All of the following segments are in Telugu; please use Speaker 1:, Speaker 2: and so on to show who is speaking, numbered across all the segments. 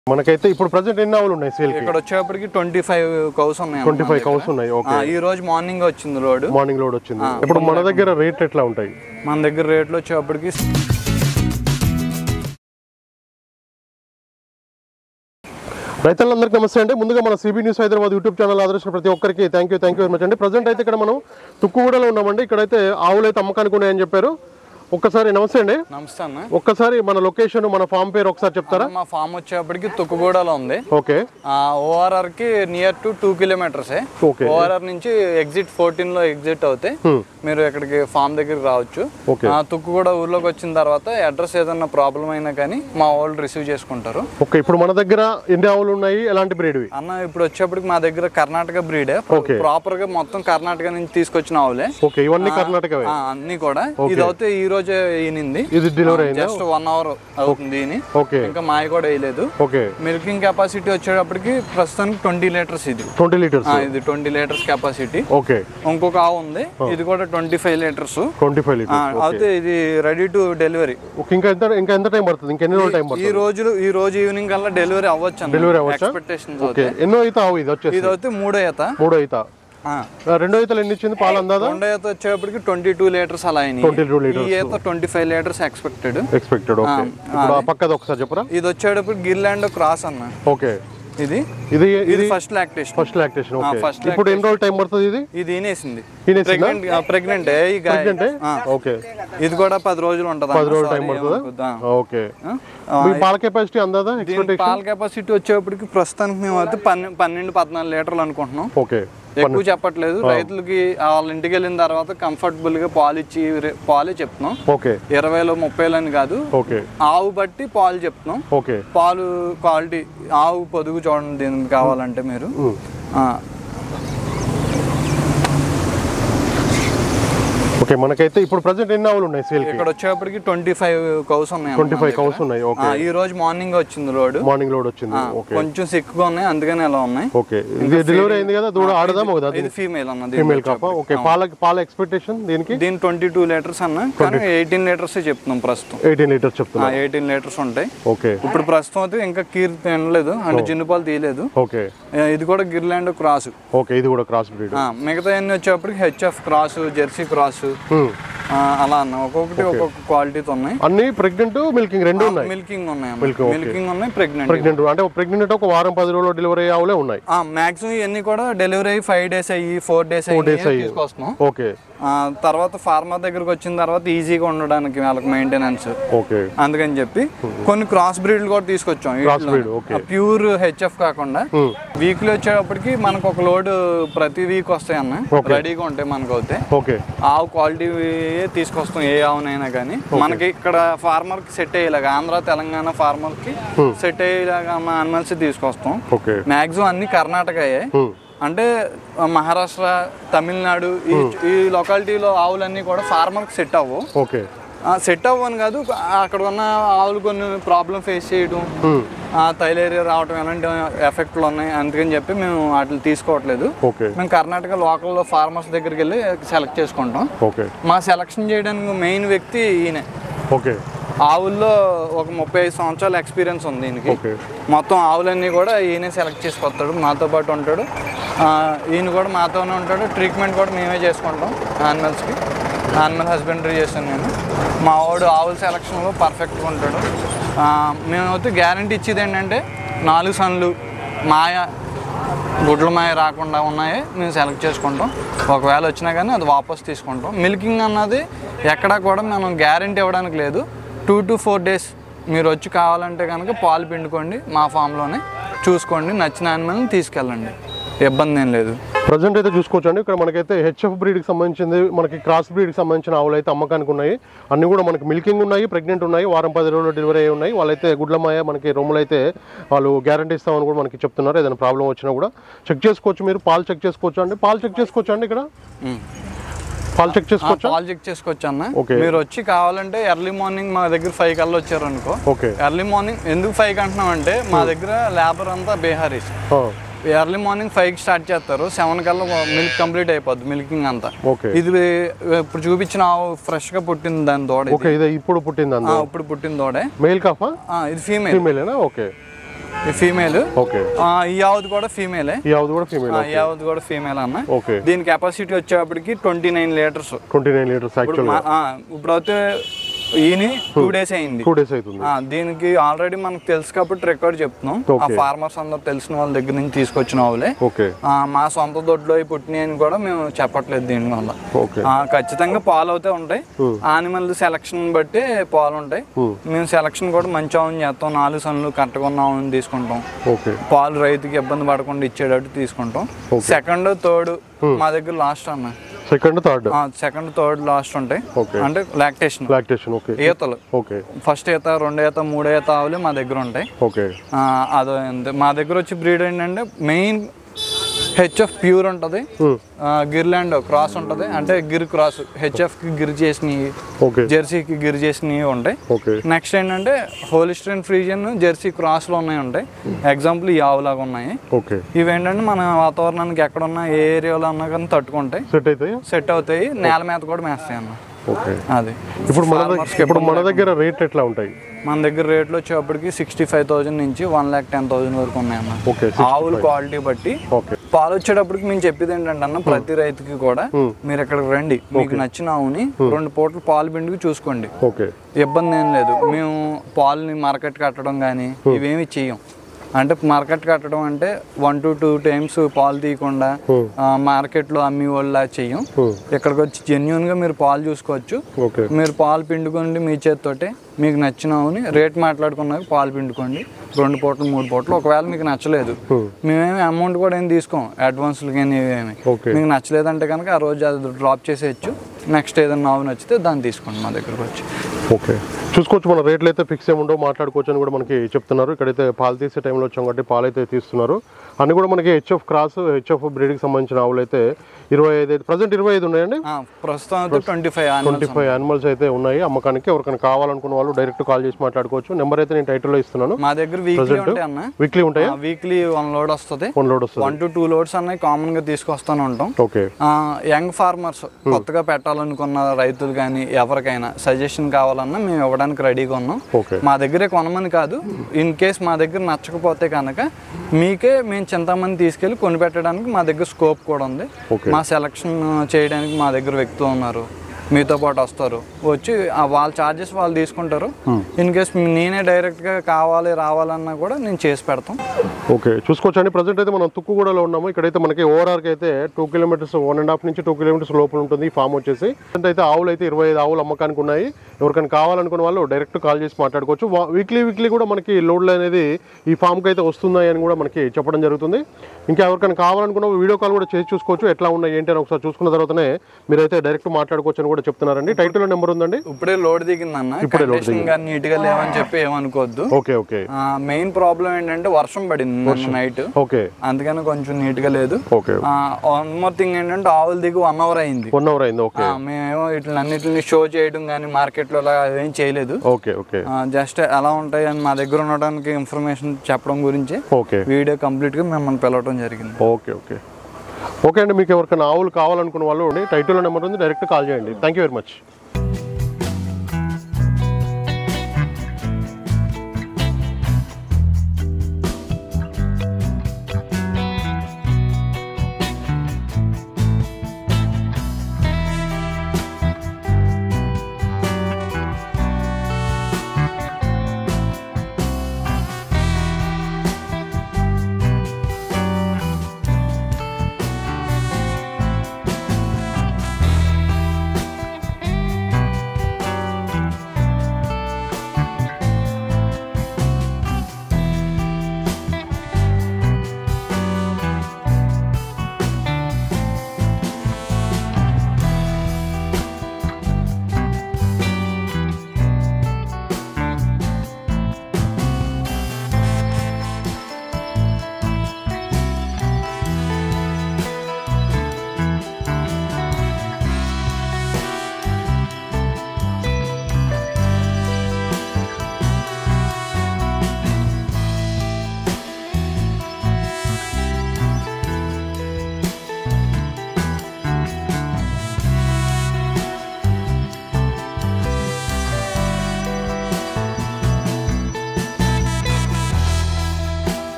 Speaker 1: మనకైతే ఇప్పుడు ప్రెజెంట్ ఎన్ని ఆవులు ఉన్నాయి సేల్ కి?
Speaker 2: ఇక్కడ వచ్చేప్పటికి 25 కౌస్ ఉన్నాయి.
Speaker 1: 25 కౌస్ ఉన్నాయి. ఓకే.
Speaker 2: ఈ రోజు మార్నింగ్ వచ్చింది లోడ్.
Speaker 1: మార్నింగ్ లోడ్ వచ్చింది. ఇప్పుడు మన దగ్గర రేట్ ఎట్లా ఉంటాయి?
Speaker 2: మన దగ్గర రేట్లు వచ్చేప్పటికి
Speaker 1: రైతులందరికీ నమస్తే అండి. ముందుగా మన C B news Hyderabad YouTube channel ఆదర్శించిన ప్రతి ఒక్కరికి థ్యాంక్ యూ వెరీ మచ్ అండి. ప్రజెంట్ అయితే ఇక్కడ మనం తుక్కుగూడలో ఉన్నామండి. ఇక్కడైతే ఆవులు అయితే అమ్మకానికి ఉన్నాయని చెప్పారు. ఒక్కసారి నమస్తే అండి.
Speaker 2: నమస్తే అన్న.
Speaker 1: ఒక్కసారి మన లొకేషన్ మన ఫామ్ పేరు ఒకసారి చెప్తారా?
Speaker 2: మా ఫామ్ వచ్చేప్పటికి తుక్కుగూడలో ఉంది.
Speaker 1: ఓకే.
Speaker 2: ఓఆర్ఆర్ కి నియర్ టు 2 కిలోమీటర్స్. ఓఆర్ఆర్ నుంచి ఎగ్జిట్ 14 లో ఎగ్జిట్ అవుతే మీరు ఇక్కడికి ఫామ్ దగ్గరికి రావచ్చు. తుక్కుగూడ ఊర్లోకి వచ్చిన తర్వాత అడ్రస్ ఏదన్నా ప్రాబ్లం అయినా కానీ మా వాళ్ళు రిసీవ్ చేసుకుంటారు.
Speaker 1: ఓకే. ఇప్పుడు మన దగ్గర ఎన్ని ఆవులు ఉన్నాయి? ఎలాంటి బ్రీడ్
Speaker 2: అన్న? ఇప్పుడు వచ్చేప్పటికి మా దగ్గర కర్ణాటక బ్రీడే. ప్రాపర్ గా మొత్తం కర్ణాటక నుంచి తీసుకొచ్చిన ఆవులే.
Speaker 1: ఓకే. ఇవన్నీ కర్ణాటక
Speaker 2: అన్ని కూడా. ఇది అయితే ఈ రోజు ఈనింది.
Speaker 1: ఇది డెలివరీ అయింది.
Speaker 2: జస్ట్ 1 అవర్ అవుతుంది. ఇంకా మాయ కూడా వేయలేదు.
Speaker 1: ఓకే.
Speaker 2: మిల్కింగ్ కెపాసిటీ వచ్చేటప్పటికి ప్రస్తుతానికి 20 లీటర్స్. ఇది
Speaker 1: 20 లీటర్స్.
Speaker 2: ఇది 20 లీటర్స్ కెపాసిటీ.
Speaker 1: ఓకే.
Speaker 2: ఇంకొక ఆవు ఉంది, ఇది కూడా 25 లీటర్స్.
Speaker 1: 25 లీటర్స్.
Speaker 2: అయితే ఇది రెడీ టు డెలివరీ.
Speaker 1: ఇంకా ఎంత టైం పడుతుంది? ఇంకా ఎన్ని రోజులు టైం పడుతుంది?
Speaker 2: ఈ రోజు ఈవినింగ్ కల్లా డెలివరీ అవ్వచ్చు.
Speaker 1: డెలివరీ అవ్వచ్చు.
Speaker 2: ఎక్స్పెక్టేషన్స్.
Speaker 1: ఓకే. ఎన్నో ఈత ఆవు ఇది వచ్చేసి?
Speaker 2: ఇది అయితే మూడో ఈత.
Speaker 1: రెండో ఈతలు ఎన్ని ఇచ్చింది పాలు అందాదా?
Speaker 2: రెండో ఈత వచ్చేప్పటికి 22 లీటర్స్ అలా అయినాయి.
Speaker 1: 22 లీటర్స్.
Speaker 2: ఈ ఈత 25 లీటర్స్ ఎక్స్పెక్టెడ్.
Speaker 1: ఓకే. ఇప్పుడు ఆ పక్కది ఒకసారి చెప్పరా?
Speaker 2: ఇది వచ్చేటప్పటికి గిర్లాండ్ క్రాస్ అన్న.
Speaker 1: ఓకే.
Speaker 2: ఇది ఫస్ట్ లాక్టేషన్.
Speaker 1: ఓకే. ఇప్పుడు ఎన్ని రోజులు టైం పడుతుంది? ఇది
Speaker 2: ఈనేసింది.
Speaker 1: ప్రెగ్నెంట్. ఓకే.
Speaker 2: ఇది కూడా 10 రోజులు ఉంటుంది.
Speaker 1: 10 రోజులు టైం పడుతుందా? ఓకే. పాల కెపాసిటీ అందాదా?
Speaker 2: పాల కెపాసిటీ వచ్చేప్పటికి ప్రస్తుతానికి మేము అయితే 12-14 లీటర్లు అనుకుంటున్నాం.
Speaker 1: ఓకే.
Speaker 2: ఎక్కువ చెప్పట్లేదు. రైతులకి వాళ్ళ ఇంటికి వెళ్ళిన తర్వాత కంఫర్టబుల్ గా పాలే చెప్తున్నాం. 20లో 30లో అని కాదు. ఆవు బట్టి పాలు చెప్తున్నాం. పాలు క్వాలిటీ ఆవు పొదుగు చూడండి దీనికి కావాలంటే మీరు.
Speaker 1: ఓకే. మనకైతే ఇప్పుడు ప్రెజెంట్ ఎన్ని ఆవులు ఉన్నాయి సేల్ కి?
Speaker 2: ఇక్కడ వచ్చేప్పటికి 25 కౌస్ ఉన్నాయి.
Speaker 1: 25 కౌస్ ఉన్నాయి. ఓకే.
Speaker 2: ఈ రోజు మార్నింగ్ వచ్చింది లోడ్.
Speaker 1: మార్నింగ్ లోడ్ వచ్చింది. ఓకే.
Speaker 2: కొంచెం సిక్గా ఉన్నాయి, అందుకనే ఎలా ఉన్నాయి.
Speaker 1: ఓకే. ఇది డెలివరీ అయింది కదా? దూడ ఆడదా మగదా?
Speaker 2: ఇది ఫీమేల్ అన్నది.
Speaker 1: Female calf. ఓకే. పాల ఎక్స్పెక్టేషన్ దీనికి?
Speaker 2: 22 లీటర్స్ అన్న, కానీ 18 లీటర్స్ చెప్తున్నాం ప్రస్తుతం.
Speaker 1: 18 లీటర్స్ చెప్తున్నా.
Speaker 2: 18 లీటర్స్ ఉంటాయి.
Speaker 1: ఓకే.
Speaker 2: ఇప్పుడు ప్రస్తుతం అయితే ఇంకా కీర్ తినలేదు, అంటే జిన్ను పాలు తీయలేదు.
Speaker 1: ఓకే.
Speaker 2: ఇది కూడా గిర్లాండ్ క్రాస్.
Speaker 1: ఓకే. ఇది కూడా క్రాస్ బ్రీడ్.
Speaker 2: మిగతా అన్ని వచ్చేప్పటికి హెచ్ఎఫ్ క్రాస్, జెర్సీ క్రాస్ అలా అన్న. ఒక్కొక్కటి ఒక్కొక్క క్వాలిటీతో ఉన్నాయి.
Speaker 1: అన్ని ప్రెగ్నెంట్ మిల్కింగ్ రెండు ఉన్నాయి.
Speaker 2: మిల్కింగ్ ఉన్నాయి, ప్రెగ్నెంట్.
Speaker 1: అంటే ప్రెగ్నెంట్ ఒక వారం 10 రోజుల్లో డెలివరీ అయ్యే ఉన్నాయి.
Speaker 2: మాక్సిమం ఇవన్నీ కూడా డెలివరీ 5 డేస్ అయ్యి 4 డేస్ అయ్యి తీసుకొస్తున్నాం.
Speaker 1: ఓకే.
Speaker 2: తర్వాత ఫార్మర్ దగ్గరకు వచ్చిన తర్వాత ఈజీగా ఉండడానికి వాళ్ళకి మెయింటెనెన్స్.
Speaker 1: ఓకే.
Speaker 2: అందుకని చెప్పి కొన్ని క్రాస్ బ్రీడ్లు కూడా తీసుకొచ్చాం. ప్యూర్ హెచ్ఎఫ్ కాకుండా వీక్లీ వచ్చేటప్పటికి మనకు ఒక లోడ్ ప్రతి వీక్ వస్తాయి అన్న, రెడీగా ఉంటాయి మనకు. అవుతాయి ఆవు క్వాలిటీ తీసుకొస్తాం. ఏ ఆవునైనా కానీ మనకి ఇక్కడ ఫార్మర్ కి సెట్ అయ్యేలాగా, ఆంధ్ర తెలంగాణ ఫార్మర్ కి సెట్ అయ్యేలాగా అనిమల్స్ తీసుకొస్తాం. మాక్సిమం అన్ని కర్ణాటక అంటే మహారాష్ట్ర, తమిళనాడు ఈ లొకాలిటీలో ఆవులన్నీ కూడా ఫార్మర్కి సెట్ అవ్వవు. సెట్ అవ్వని కాదు, అక్కడ ఉన్న ఆవులు కొన్ని ప్రాబ్లం ఫేస్ చేయడం, థైలేరియా రావడం ఎలాంటి ఎఫెక్ట్లు ఉన్నాయి. అందుకని చెప్పి మేము వాటిని తీసుకోవట్లేదు. మేము కర్ణాటక లోకల్లో ఫార్మర్స్ దగ్గరికి వెళ్ళి సెలెక్ట్ చేసుకుంటాం. మా సెలెక్షన్ చేయడానికి మెయిన్ వ్యక్తి ఈయనే. ఆవుల్లో ఒక 35 సంవత్సరాల ఎక్స్పీరియన్స్ ఉంది దీనికి. మొత్తం ఆవులన్నీ కూడా ఈయనే సెలెక్ట్ చేసుకొస్తాడు, మాతో పాటు ఉంటాడు. ఈయన కూడా మాతోనే ఉంటాడు. ట్రీట్మెంట్ కూడా మేమే చేసుకుంటాం యానిమల్స్కి. యానిమల్ హస్బెండరీ చేస్తాను నేను. మా వాడు ఆవుల సెలక్షన్లో పర్ఫెక్ట్గా ఉంటాడు. మేమైతే గ్యారంటీ ఇచ్చేది ఏంటంటే 4 సన్లు మాయ, గుడ్ల మాయ రాకుండా ఉన్నాయే మేము సెలెక్ట్ చేసుకుంటాం. ఒకవేళ వచ్చినా కానీ అది వాపస్ తీసుకుంటాం. మిల్కింగ్ అన్నది ఎక్కడా కూడా మనం గ్యారంటీ ఇవ్వడానికి లేదు. 2 to 4 డేస్ మీరు వచ్చి కావాలంటే కనుక పాలు పిండుకోండి, మా ఫామ్లోనే చూసుకోండి, నచ్చిన యానిమల్ని తీసుకెళ్ళండి, ఇబ్బంది ఏం లేదు.
Speaker 1: ప్రజెంట్ అయితే చూసుకోవచ్చండి. ఇక్కడ మనకైతే హెచ్ఎఫ్ బ్రీడ్కి సంబంధించింది, మనకి క్రాస్ బ్రీడ్కి సంబంధించిన ఆవులు అయితే అమ్మకానికి ఉన్నాయి. అన్ని కూడా మనకి మిల్కింగ్ ఉన్నాయి, ప్రెగ్నెంట్ ఉన్నాయి, వారం 10 రోజుల్లో డెలివరీ అయ్యి ఉన్నాయి. వాళ్ళైతే గుడ్లమాయ మనకి రొమ్ములు అయితే వాళ్ళు గ్యారంటీ ఇస్తామని కూడా మనకి చెప్తున్నారు. ఏదైనా ప్రాబ్లం వచ్చినా కూడా చెక్ చేసుకోవచ్చు. మీరు పాలు చెక్ చేసుకోవచ్చు అండి. పాలు చెక్ చేసుకోవచ్చు అండి. ఇక్కడ పాలు చెక్ చేసుకోవచ్చు అన్న. మీరు వచ్చి కావాలంటే ఎర్లీ మార్నింగ్ మా దగ్గర 5 కల్లా వచ్చారు అనుకో. ఎర్లీ మార్నింగ్ ఎందుకు 5 అంటున్నాం అంటే మా దగ్గర లేబర్ అంతా బీహారీస్. ఎర్లీ మార్నింగ్ 5కి స్టార్ట్ చేస్తారు, 7 కల్లా మిల్క్ కంప్లీట్ అయిపోద్ది, మిల్కింగ్ అంతా. ఇది ఇప్పుడు చూపించిన ఫ్రెష్ గా పుట్టింది దాని దూడ. ఇప్పుడు పుట్టింది దూడే.
Speaker 2: ఇప్పుడు పుట్టిన దూడే.
Speaker 1: Male calf?
Speaker 2: ఇది ఫీమేల్.
Speaker 1: ఓకే.
Speaker 2: ఫీమేల్.
Speaker 1: ఓకే.
Speaker 2: ఈ ఆవుది కూడా ఫీమేలే.
Speaker 1: ఈ ఆవుది కూడా ఫీమేల్.
Speaker 2: ఈ ఆవుది కూడా ఫీమేల్ అన్న.
Speaker 1: ఓకే.
Speaker 2: దీని కెపాసిటీ వచ్చేప్పటికి 29 లీటర్స్.
Speaker 1: 29 litres actual.
Speaker 2: ఇప్పుడైతే ఈయన 2 days అయింది.
Speaker 1: 2 days అవుతుంది.
Speaker 2: దీనికి ఆల్రెడీ మనకు తెలుసు కాబట్టి రికార్డ్ చెప్తున్నాం. ఆ ఫార్మర్స్ అందరు తెలిసిన వాళ్ళ దగ్గర నుంచి తీసుకొచ్చిన ఆవులే.
Speaker 1: ఓకే.
Speaker 2: మా సొంత దొడ్లో పుట్టినాయి అని కూడా మేము చెప్పట్లేదు దీని వల్ల. ఖచ్చితంగా పాలు అయితే ఉంటాయి. యానిమల్ సెలక్షన్ బట్టి పాలు ఉంటాయి. మేము సెలక్షన్ కూడా మంచి ఆవుని చేస్తాం. 4 సన్లు కరెక్ట్గా ఉన్న ఆవుని తీసుకుంటాం. పాలు రైతుకి ఇబ్బంది పడకుండా ఇచ్చేటట్టు తీసుకుంటాం. సెకండ్ థర్డ్ మా దగ్గర లాస్ట్ అన్న. సెకండ్ థర్డ్ లాస్ట్ ఉంటాయి. అంటే లాక్టేషన్ ఈతలు. ఫస్ట్ ఈత, 2 ఈత, 3 ఈత ఆవులు మా దగ్గర ఉంటాయి. అదో మా దగ్గర వచ్చి బ్రీడ్ ఏంటంటే మెయిన్ హెచ్ఎఫ్ ప్యూర్ ఉంటుంది, గిర్లాండ్ క్రాస్ ఉంటుంది. అంటే గిర్ క్రాస్, హెచ్ఎఫ్ కి గిర్ చేసినవి, జెర్సీకి గిర్ చేసినవి ఉంటాయి. నెక్స్ట్ ఏంటంటే హోలిస్టైన్ ఫ్రీజియన్ జెర్సీ క్రాస్ లో ఉంటాయి. ఎగ్జాంపుల్ ఈ ఆవులాగా ఉన్నాయి. ఇవేంటంటే మన వాతావరణానికి ఎక్కడున్నా ఏ ఏరియాలో ఉన్నా కానీ తట్టుకుంటాయి, సెట్ అవుతాయి. నేల మీద కూడా మేస్తాయి అన్న. అది
Speaker 1: ఇప్పుడు మన దగ్గర రేట్ ఎట్లా ఉంటాయి?
Speaker 2: మన దగ్గర రేట్లు వచ్చేప్పటికి 65,000 నుంచి 1,10,000 వరకు ఉన్నాయన్న. ఆవుల క్వాలిటీ బట్టి. పాలు వచ్చేటప్పటికి మేము చెప్పేది ఏంటంటే అన్న, ప్రతి రైతుకి కూడా మీరు ఇక్కడికి రండి, మీకు నచ్చిన ఆవుని 2 పూటలు పాలు పిండికి చూసుకోండి, ఇబ్బంది ఏం లేదు. మేము పాలని మార్కెట్ కట్టడం కానీ ఇవేమి చెయ్యం. అంటే మార్కెట్ కట్టడం అంటే 1 to 2 times పాలు తీయకుండా మార్కెట్లో అమ్మి వాళ్ళ చెయ్యం. ఇక్కడికి వచ్చి జెన్యున్ గా మీరు పాలు చూసుకోవచ్చు. మీరు పాలు పిండుకోండి మీ చేతితోటే. మీకు నచ్చిన ఆవుని రేట్ మాట్లాడుకున్నాక పాలు పిండుకోండి. 2 పూటలు 3 పూటలు. ఒకవేళ మీకు నచ్చలేదు, మేమేమి అమౌంట్ కూడా ఏం తీసుకోం, అడ్వాన్స్లు కానీ ఏమేమి. మీకు నచ్చలేదంటే కనుక ఆ రోజు అది డ్రాప్ చేసేయచ్చు. నెక్స్ట్ ఏదైనా ఆవు నచ్చితే దాన్ని తీసుకోండి మా దగ్గరకు వచ్చి.
Speaker 1: ఓకే, చూసుకోవచ్చు. మన రేట్లు అయితే ఫిక్స్ ఏమి ఉండవు, మాట్లాడుకోవచ్చు అని కూడా మనకి చెప్తున్నారు. ఇక్కడైతే పాలు తీసే టైంలో వచ్చాం కాబట్టి పాలు అయితే తీస్తున్నారు. అన్ని కూడా మనకి హెచ్ఎఫ్ క్రాస్, హెచ్ఎఫ్ బ్రీడ్కి సంబంధించిన ఆవులు అయితే 25 ప్రజెంట్ 25 ఉన్నాయండి.
Speaker 2: ప్రస్తుతం 25
Speaker 1: యానిమల్స్ అయితే ఉన్నాయి అమ్మకానికి. ఎవరికైనా కావాలనుకున్న వాళ్ళు డైరెక్ట్ కాల్ చేసి మాట్లాడుకోవచ్చు. నెంబర్ అయితే నేను టైటిల్లో ఇస్తున్నాను.
Speaker 2: మా దగ్గర వీక్లీ ఉంటాయి. వీక్లీ 1 load వస్తుంది. 1 to 2 loads అన్నవి కామన్ గా తీసుకొస్తాను ఉంటాం. యంగ్ ఫార్మర్స్ కొత్తగా పెట్టాలనుకున్న రైతులు కానీ ఎవరికైనా సజెషన్ కావాలన్నా మేము ఇవ్వడానికి రెడీగా ఉన్నాం. మా దగ్గరే కొనమని కాదు, ఇన్ కేస్ మా దగ్గర నచ్చకపోతే కనుక మీకే మేము చింతమంది తీసుకెళ్ళి కొనిపెట్టడానికి మా దగ్గర స్కోప్ కూడా ఉంది. మా సెలక్షన్ చేయడానికి మా దగ్గర వ్యక్తులు ఉన్నారు, మీతో పాటు వస్తారు. వచ్చి వాళ్ళ ఛార్జెస్ వాళ్ళు తీసుకుంటారు. ఇన్ కేస్ నేనే డైరెక్ట్గా రావాలన్నా కూడా నేను చేసి పెడతాం.
Speaker 1: ఓకే, చూసుకోవచ్చండి. ప్రజెంట్ అయితే మనం తుక్కుగూడలో ఉన్నాము. ఇక్కడైతే మనకి ఓవరాల్కి అయితే 2 kilometers 1.5 నుంచి 2 kilometers లోపల ఉంటుంది ఈ ఫామ్ వచ్చేసి. అయితే ఆవులు అయితే 25 ఆవులు అమ్మకానికి ఉన్నాయి. ఎవరికైనా కావాలనుకున్న వాళ్ళు డైరెక్ట్ కాల్ చేసి మాట్లాడుకోవచ్చు. వీక్లీ కూడా మనకి లోడ్లు అనేది ఈ ఫామ్కి అయితే వస్తున్నాయి అని కూడా మనకి చెప్పడం జరుగుతుంది. ఇంకా ఎవరికైనా కావాలనుకున్న వీడియో కాల్ కూడా చేసి చూసుకోవచ్చు, ఎట్లా ఉన్నాయి ఏంటి అని ఒకసారి చూసుకున్న తర్వాతనే మీరైతే డైరెక్ట్ మాట్లాడుకోవచ్చు అని కూడా చెప్తున్నారండి. టైటిల్ నెంబర్ ఉందండి.
Speaker 2: ఇప్పుడే లోడ్ దిగిందన్న, నీట్ గా లేవని చెప్పి ఏమనుకోవద్దు. మెయిన్ ప్రాబ్లం ఏంటంటే వర్షం పడింది నైట్, అందుకని కొంచెం నీట్ గా లేదు. వన్ మోర్ థింగ్ ఏంటంటే ఆవులు దిగి 1 hour అయింది. మేమేమో వీటిని షో చేయడం కానీ మార్కెట్ లో ఏం చేయలేదు. జస్ట్ ఎలా ఉంటాయి అని మా దగ్గర ఉండడానికి ఇన్ఫర్మేషన్ చెప్పడం గురించి వీడియో కంప్లీట్ గా మిమ్మల్ని పిలవడం జరిగింది.
Speaker 1: ఓకే అండి, మీకు ఎవరికైనా ఆవులు కావాలనుకున్న వాళ్ళు టైటిల్ నెంబర్ ఉంది, డైరెక్ట్ కాల్ చేయండి. Thank you very much.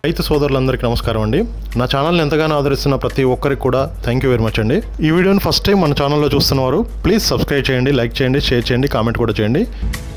Speaker 1: రైతు సోదరులందరికీ నమస్కారం అండి. నా ఛానల్ని ఎంతగానో ఆదరిస్తున్న ప్రతి ఒక్కరికి కూడా థ్యాంక్ యూ వెరీ మచ్ అండి. ఈ వీడియోని ఫస్ట్ టైం మన ఛానల్లో చూస్తున్నవారు ప్లీజ్ సబ్స్క్రైబ్ చేయండి, లైక్ చేయండి, షేర్ చేయండి, కామెంట్ కూడా చేయండి.